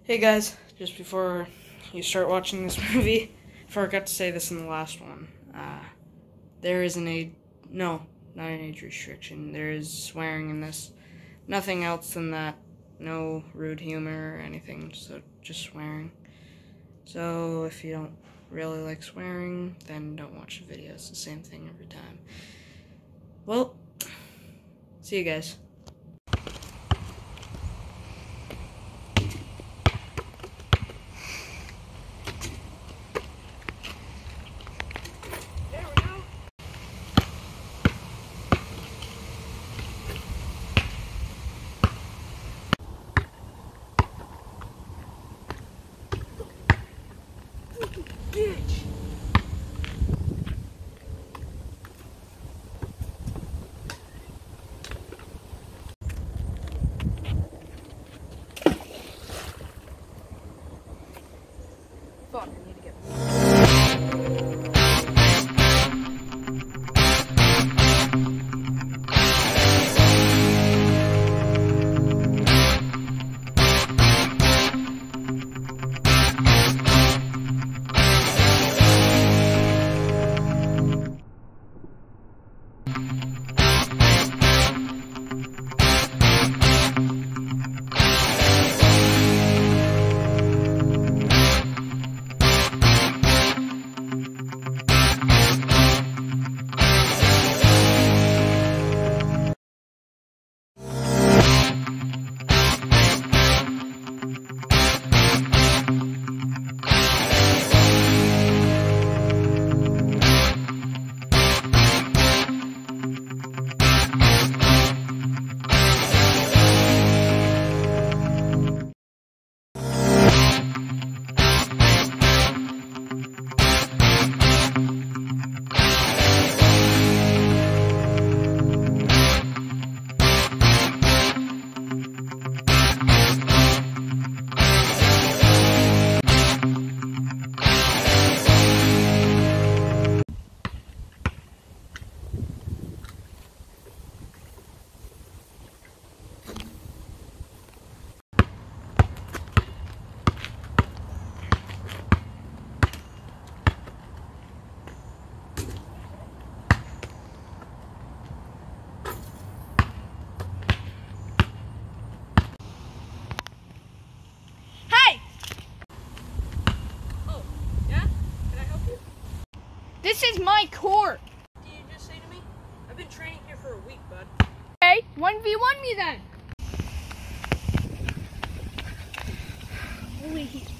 Hey guys, just before you start watching this movie, I forgot to say this in the last one. There is not an age restriction. There is swearing in this. Nothing else than that. No rude humor or anything, so just swearing. So if you don't really like swearing, then don't watch the video. It's the same thing every time. Well, see you guys. Bitch! Fuck, I need to get This is my court. What did you just say to me? I've been training here for a week, bud. Okay, 1v1 me then. Holy